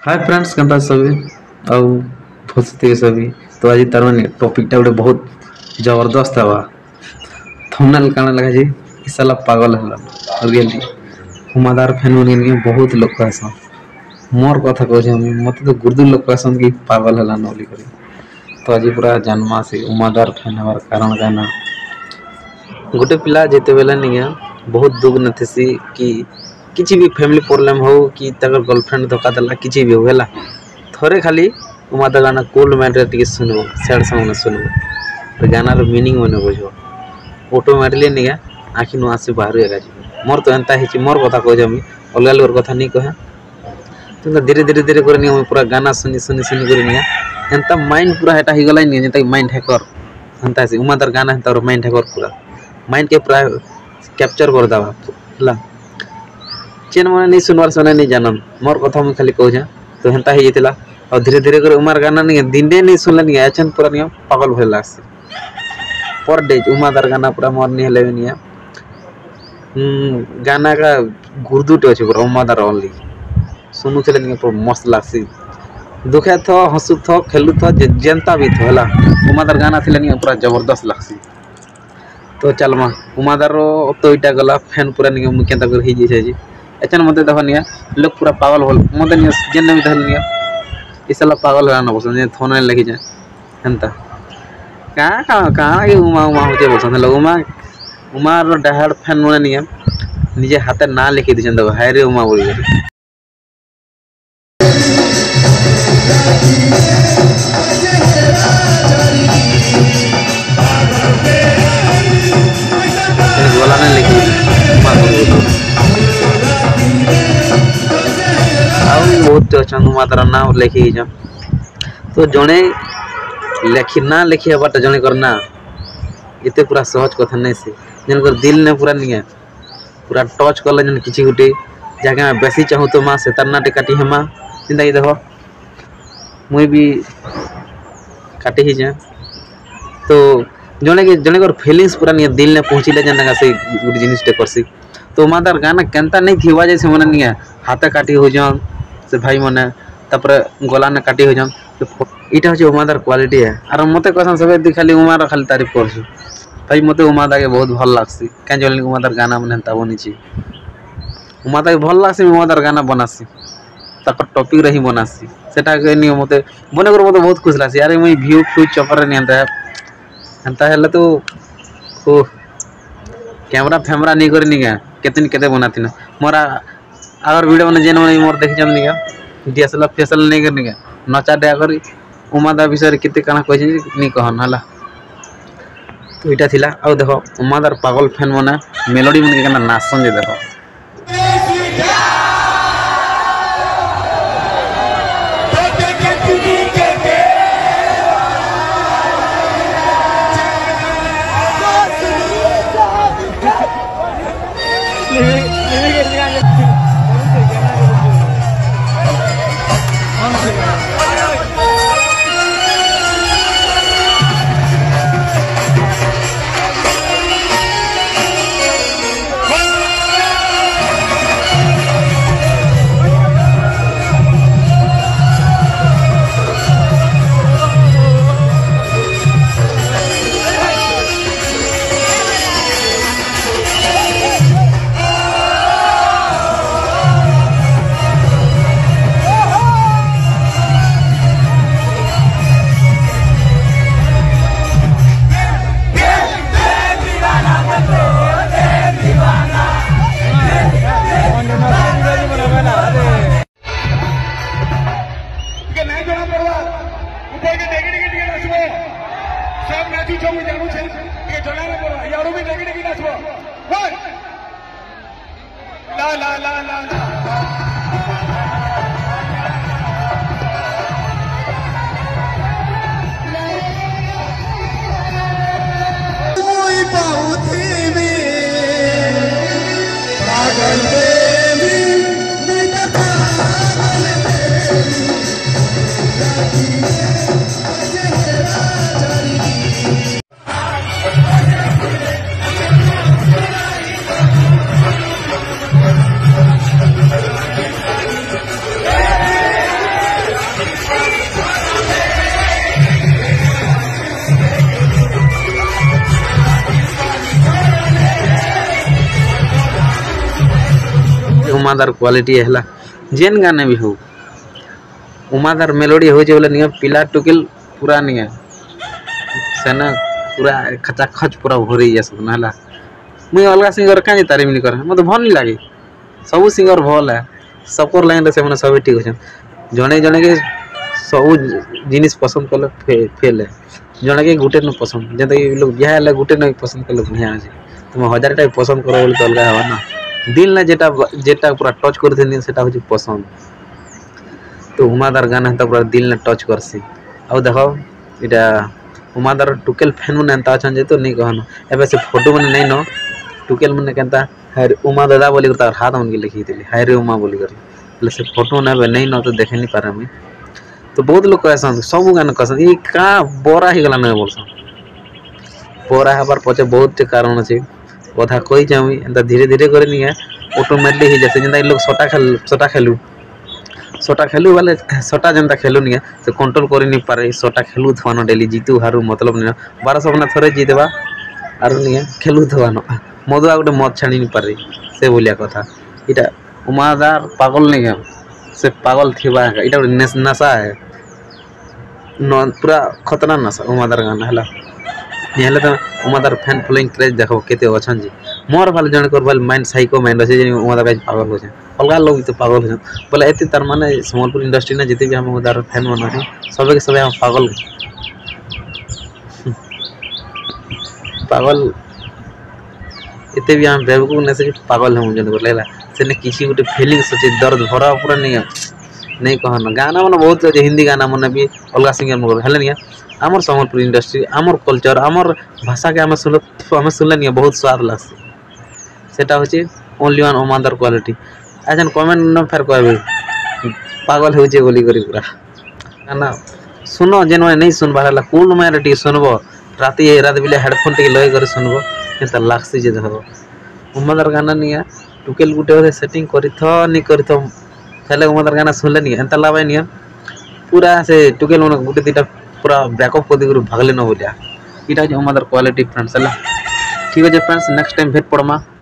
Hi friends केनता सभी आउ फसते सभी तो आज तार माने टॉपिक गोटे बहुत जबरदस्त हवा थंबनेल काना लगा जी साला पागल हला रियली हुमादार फैन बनी बहुत लोग आसन मोर कथा कह मत तो गुर्दू लोग आसन कि पागल हला नली कर तो आज पूरा जन्मा से उमादार फैन हमार कारण गाना गोटे पिला जिते बेले नहीं बहुत दुख नथेसी कि किसी भी फैमिली प्रॉब्लम हो कि गर्लफ्रेंड धोखा देला किसी भी होगा थोड़े खाली उमादा गाना कूल माइंड रे सुनबो सैड सॉन्ग ने सुनबो तो गाना रो मीनिंग मने बुझो ऑटोमेटिकली नहीं आखि नु आसे बाहर आगा मोर तो एंता हिची मोर कथा कह जमी अलग लोर कथा नहीं कहे तो धीरे धीरे धीरे कर नहीं पूरा गाना सुनी सुनी सुनी कर नहीं एंता माइंड पूरा हेटा ही गला नहीं जेता माइंड हैकर एंता से उमादार गाना हेता माइंड हैकर पूरा माइंड के पूरा कैप्चर कर दावा हला चेन मैंने नहीं सुनवार सुना नहीं जानन मोर कथा मुझे खाली कहूँ तो हेन्ता ही जाता और धीरे धीरे कर उमार गाना नहीं दिन डे नहीं सुनले नहीं एचन पूरा नहीं पागल भले लगसी पर डे उमादार गाना पूरा मोर नहीं हेले नहीं गाना का गुर्दुटे अच्छे पूरा उमादार ओनली सुनु थे नहीं पूरा मस्त लगसी दुखे थो हंसु थो खेलु थो जेनता भी थो हला उमादार गाना थे नहीं पूरा जबरदस्त लगसी तो चल मा उमादार तो इटा गला फैन पूरा नहीं मुख्य तक ही जी एचन मत देखो नहीं लोग पूरा पागल होल मत नहीं जेन भी धल नहीं इसला पागल हो ना बसन थोन लगी जाए हेन्ता कहाँ कहाँ कहाँ ये उमा उमा होचे बसन लोग उमा उमार डाहाड़ फैन मन नहीं निजे हाथ ना लिखी दी देखो हाय रे उमा बोली गला ने लिखी बहुत अच्छा उमादार ना लिखी तो जड़े लिखी ना लिखी हबाटा जड़े करना इतने पूरा सहज कथा नहीं से जनकर दिल ने पूरा नहीं है पूरा टच कले जन किसी गोटे जगह बेसी चाहूँ तो माँ से तरना काटी है माँ चिंता ही देखो मुई भी काटी ही जाए तो जड़े कर फिलिंग्स पूरा नहीं दिल ने पहुँचले जन से गोटे जिनटे करसी तो उमादार गाना केनता नहीं थी जैसे मैंने नहीं है हाथ काटी हो जान से भाई मैंने तापर गला ने काटी हो जान तो इटा हूँ उमादार क्वालिटी है और मत कहसन सब खाली उमार खाली तारीफ कर भाई मत उमादा के बहुत भल लगसी क्या जल्दी उमादार गाना मैंने हेन्ता बनी उमादा के भल लगसी उमादार गाना बनासी तक टॉपिक रही बनासी सेटा नहीं मत बने कर मत बहुत खुश लगसी यार मुई व्यू फ्यू चक्कर नहीं हेन्ता हेल्ला तो कैमरा फैमरा नहीं कर नहीं केतन केते बनाती ना मोरा अगर वीडियो मैंने जेन मैंने मोर देखी नहीं डीएसएलआर फेसएल नहीं करनी नचा डे कर उमादा विषय केते काना कह नहीं कहन हला तो इटा थिला आ देखो उमादार पागल फैन मैंने मेलोडी मन के नाचन जे देखो ला ला ला ला उमादार क्वालिटी है जेन गाने भी हो उमादार मेलोडी हो बोले पिला टुकिल पूरा नहीं सेना पूरा खचाखच पूरा भरी जाए ना मुई अलग सिंगर कहीं तारीफ नहीं करे मत भल नहीं लगे सब सिंगर भल है सबकर लाइन से सब ठीक अच्छे जड़े जड़े के सब जिनिस पसंद कले फेल है जड़े के गुटे न पसंद जैसे कि लोग बिहा गुटे न पसंद कले बढ़िया अच्छे तुम 1000 टाइप पसंद करो बोले तो अलग है ना दिल ना जेटा पूरा टच कर हूँ पसंद तो उमादार गाना है पूरा दिल ने टच करसी आउ देख इटा उमादार टुकेल फैन मैंने एंता अच्छा जे तो नहीं कहन एबे से फोटो मैंने नहीं न टुकेल मैंने कहता हाय उमा दादा बोली तार हाथ मन के लिखी थी हाय रे उमा बोली कर से फोटो ना नहीं न तो देखे नहीं पारे मुझे तो बहुत लोग कहसन सब गाना कहसन ये का बोरा ही गला नहीं बोलसन बोरा हबार पचे बहुत कारण अच्छे कथा कही मुई एंता धीरे धीरे करे नहीं है ऑटोमेटिकली ही जैसे जेंता लोग सोटा खेलू वाले सोटा जनता खेलू नहीं से कंट्रोल कर नहीं पारे सोटा खेलू थवान डेली जीतू हारू मतलब नहीं 1200 अपना थोड़े जीतवा आर नहीं खेलू थवान मधुआ गोटे मद छाणी नहीं पारे से बोलिया कथा इटा उमादार पागल नहीं है से पागल थिबा इटा नशा है पूरा खतरनाक नशा उमादार गाना है ये तो उमादार फैन फॉलोइंग क्रेज देखो केते अच्छा जी मोर वाले जन कर वाले माइंड साइको माइंड अच्छे उमादार गाइज पागल हो जाए अलग लोग तो पागल हो जाए बोले एते तार माने सम्बलपुर इंडस्ट्री ने जिते भी हम उदार फैन बना है सब के सब हम पागल एते भी हम बेवकूफ ने से पागल हम जन बोले से ने किसी गोटे फीलिंग सोचे दर्द भरा पूरा नहीं कहना गाना मन बहुत हिंदी गाना मन भी अलग सिंगर मन हेले नहीं आमर सम्बलपुर इंडस्ट्री आमर कल्चर आमर भाषा के आम सुनले नहीं बहुत स्वाद लगसे सेटा होचे ओनली वन उमादार क्वालिटी आज कमेंट न फेर कहबे पागल हो बोली करी पूरा गाना सुनो जेन मैंने नहीं सुनबार है कूल मारे टी सुनब राति बिले हेडफोन टी लगे कर सुनब केता लागसी जे देखो उमादार गाना नहीं टुकेल गुटे सेटिंग नहीं कर उमादार गाना सुनले नहीं एंता लाभ नहीं पूरा से टुकेल मन गुटे दीटा पूरा बैकअप कर दी भागले न बोलिया इटा उमादार क्वालिटी फ्रेंड्स है ठीक है फ्रेंड्स नेक्स्ट टाइम भेट पड़मा।